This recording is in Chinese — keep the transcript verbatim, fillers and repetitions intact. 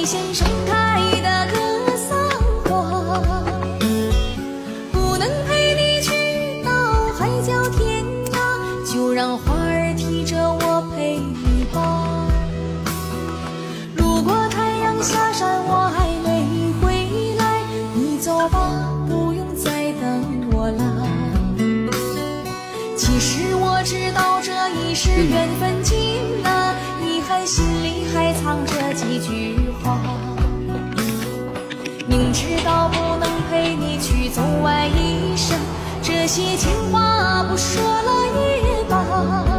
先盛开的格桑花，不能陪你去到海角天涯，就让花儿提着我陪你吧。如果太阳下山我还没回来，你走吧，不用再等我了。其实我知道这已是缘分尽了，遗憾心里还藏着几句话。明知道不能陪你去走完一生，这些情话不说了也罢。